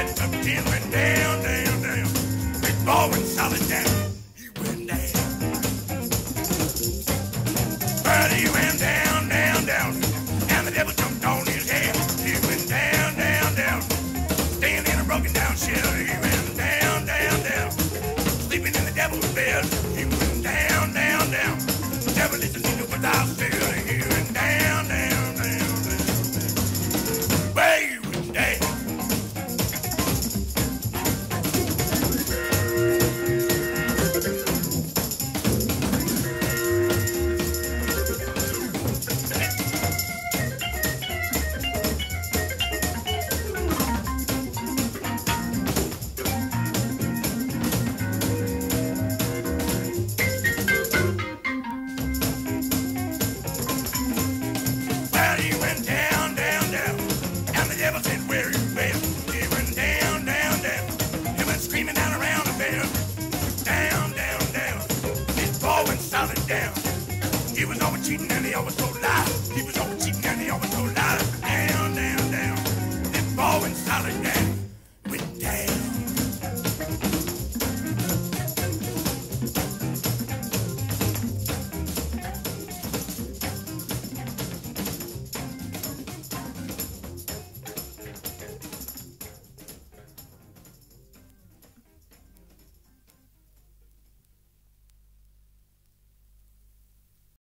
He went down, down, down. Big boy went solid down. He went down. But he went down, down, down. And the devil jumped on his head. He went down, down, down. Staying in a broken down shell. He went down, down, down. Sleeping in the devil's bed. He went down, down, down. The devil listening to what I said. He went down, down, down, down. Well, he went down. Well, he went down, down, down. And the devil said, where you been? He went down, down, down. He went screaming down around the bend. Down, down, down. His ball went solid down. He was always cheating and he always told lies. He was always cheating and he always told lies. Down, down, down. His ball went solid down.